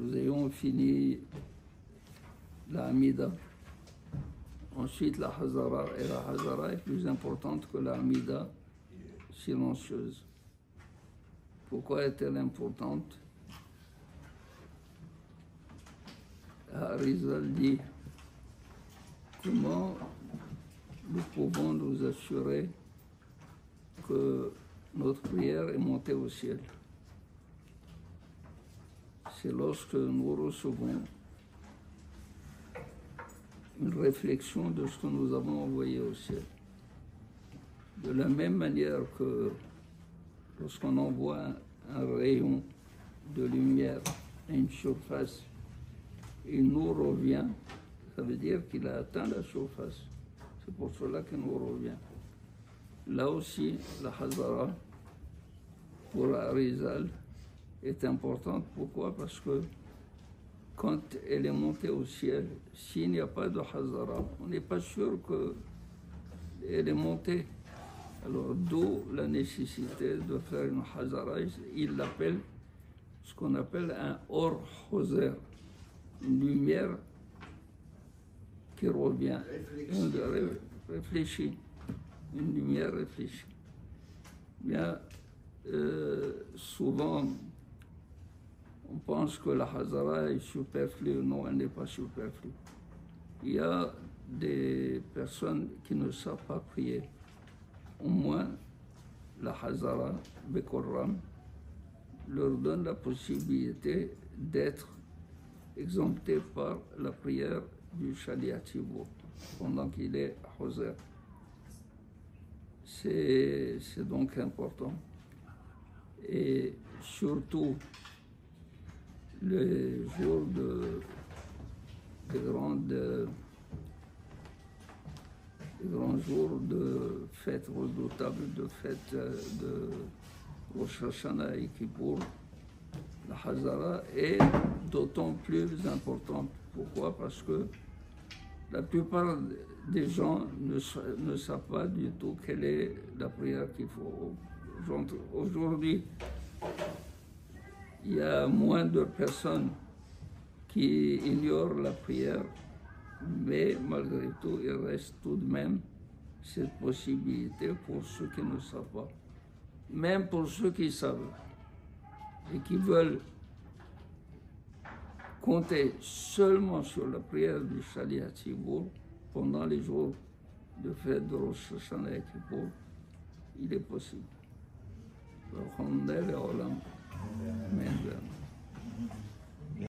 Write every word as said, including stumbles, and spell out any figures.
nous ayons fini la Hamida. Ensuite, la Hazara. Et la Hazara est plus importante que la Hamida silencieuse. Pourquoi est-elle importante? Arizal dit comment nous pouvons nous assurer que notre prière est montée au ciel. C'est lorsque nous recevons une réflexion de ce que nous avons envoyé au ciel. De la même manière que lorsqu'on envoie un, un rayon de lumière à une surface, il nous revient, ça veut dire qu'il a atteint la surface. C'est pour cela qu'il nous revient. Là aussi, la Hazara, pour Arizal, est importante. Pourquoi? Parce que quand elle est montée au ciel, s'il n'y a pas de Hazara, on n'est pas sûr qu'elle est montée. Alors, d'où la nécessité de faire une Hazara. Il l'appelle ce qu'on appelle un Or Hoser, une lumière qui revient, une réfléchie, une lumière réfléchie. Bien, euh, souvent, on pense que la Hazara est superflue. Non, elle n'est pas superflue. Il y a des personnes qui ne savent pas prier. Au moins, la Hazara, Bekorram, leur donne la possibilité d'être exemptés par la prière du Shaliatibour pendant qu'il est Hoser. C'est donc important. Et surtout, les jours de, de grandes, de grands jours de fêtes redoutables, de fêtes de Rosh Hashanah et Kippour, la Hazara est d'autant plus importante. Pourquoi? Parce que la plupart des gens ne, ne savent pas du tout quelle est la prière qu'il faut. Aujourd'hui, il y a moins de personnes qui ignorent la prière, mais malgré tout, il reste tout de même cette possibilité pour ceux qui ne savent pas. Même pour ceux qui savent et qui veulent compter seulement sur la prière du Shaliatibour pendant les jours de fête de Rosh Hashanah et Kippour, il est possible.